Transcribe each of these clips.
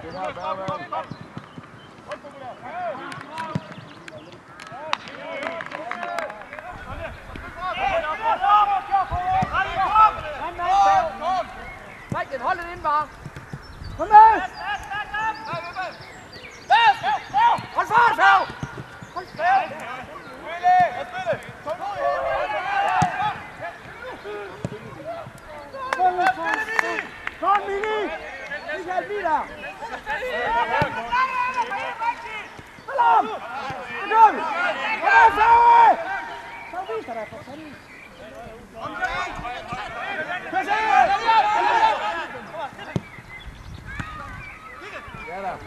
Hold den inde bare. Kom med! Hold fart, Færg! Hold fart! Kom, Mini! Michael, videre! Hold om! Kom! Kom med, Færge! Så viser dig for fanden. Pas ind! Ja da!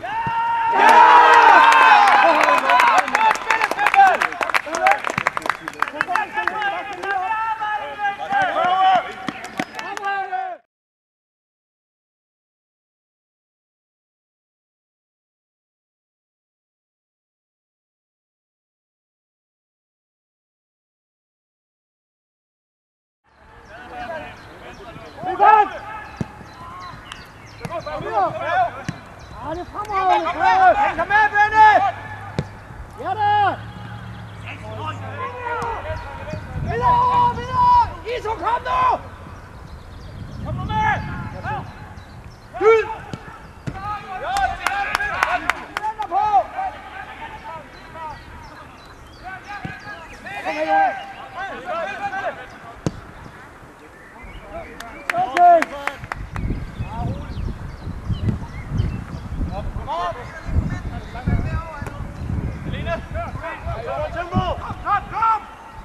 Det er fremad! Kom med, Benny! Ja da! Videre! Videre! Iso, kom nu! Kom nu med! Skyld! Venter på! Kom her, Jonas! Okay! Kom op! Eline! Tempo! Kom!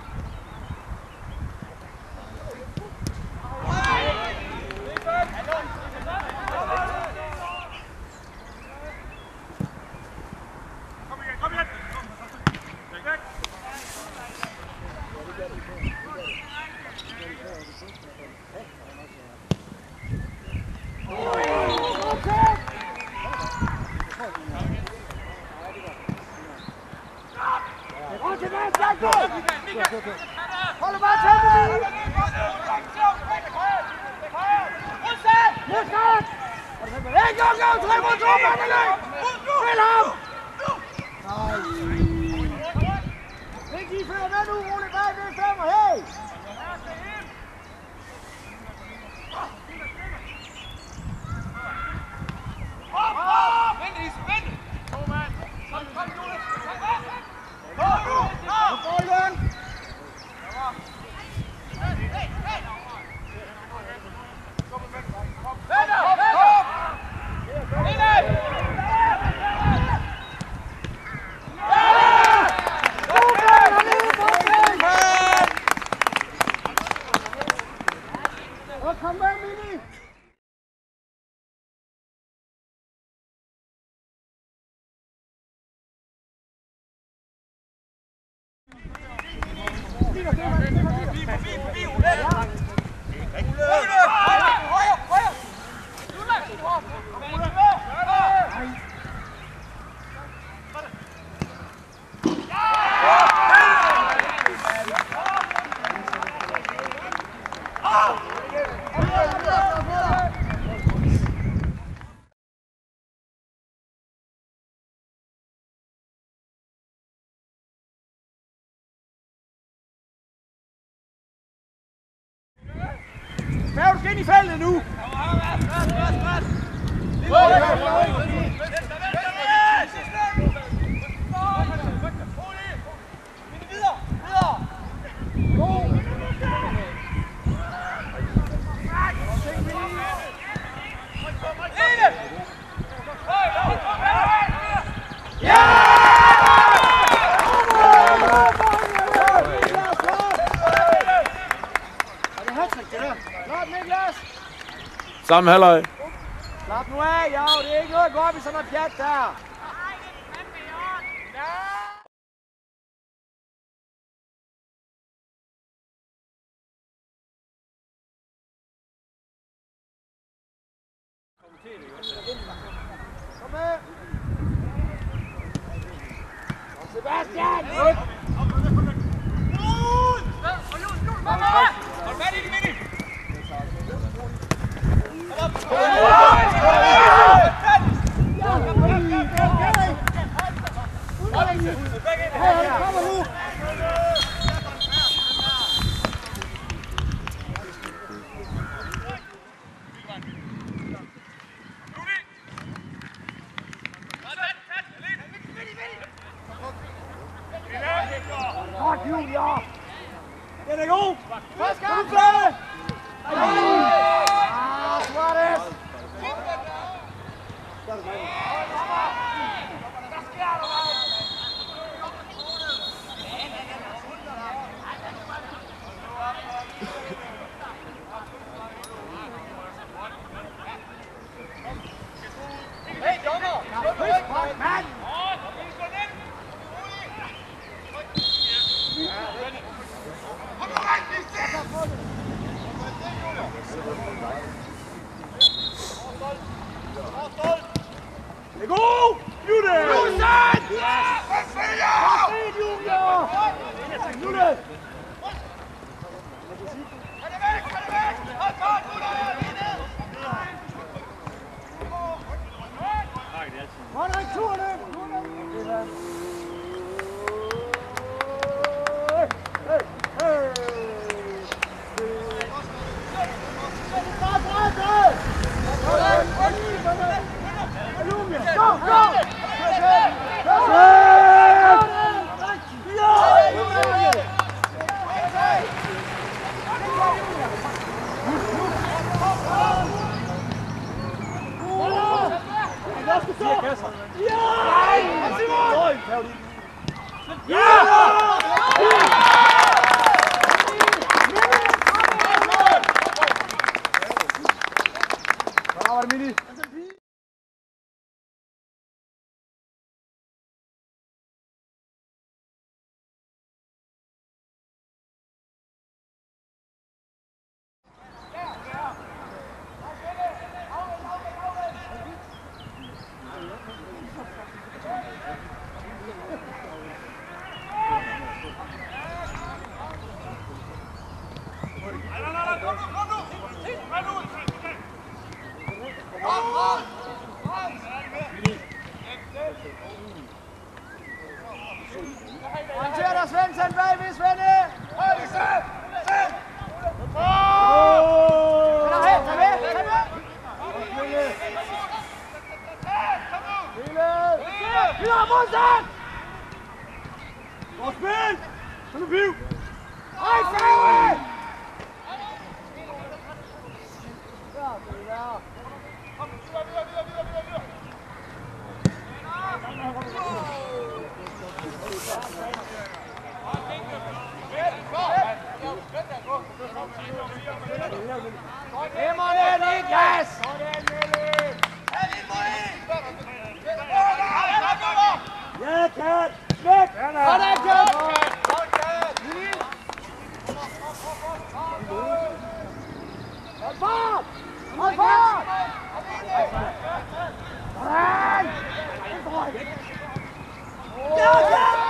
Kom igen! Læg væk! Hold bare tempo, Mie! Ikke gå! 3 mod 2, Mandaløg! Spil ham! Ikke I fører med nu, Ole, bag ved 5, hey! Vent, vent! Kom, mand! Kom, Jonas! Kom, Jonas! Kom med, Mini! Forbi, Ole! Højre! Færge, du skal ind i feltet nu! Samme halvøj. Slap nu af, ja, det er ikke noget at gå op i sådan noget pjat der. Kom med. Sebastian! Hold fat i det, Mini! Kom op! Kommer nu! Godt, Julia! Den er god! Kom nu, Flade! Suarez! Hey, dommer! Mand! Det er god! Jule! Jusen! Hvad fint, Julia! Jule! Kan det væk! Kan det væk! Hold godt, Jule! Hold da, turene! Håndter dig, Svendsen, bagved, Svende! Hold det selv! Selv! Tag med! Tag med! Videre, modstand! Godt spil! Kom nu, Piv! Hej, Færge! Kom, videre! Hæmmerne, Niklas! Ja, Kat! Væk! Sådan, Kat! Hold fart! Hold fart! Sådan! Ja, Kat!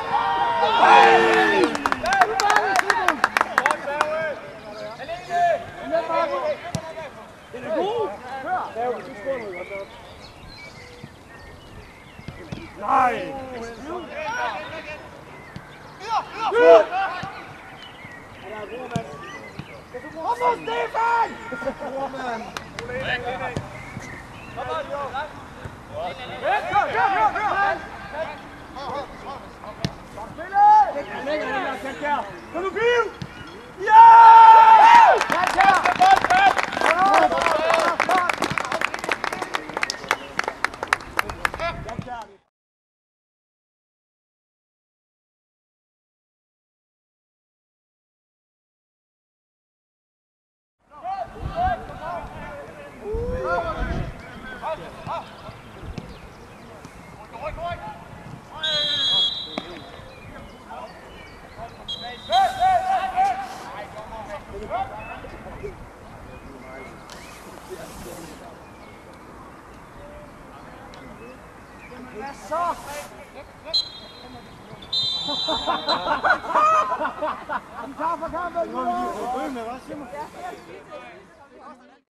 Den er god! Hør! Der er jo ikke skål ud, altså. Nej! Videre! Han er god, mand. Kom nu, Stefan! God, mand. Kom nu, Piv! Ja! Hvad så? Vi tager for kampen!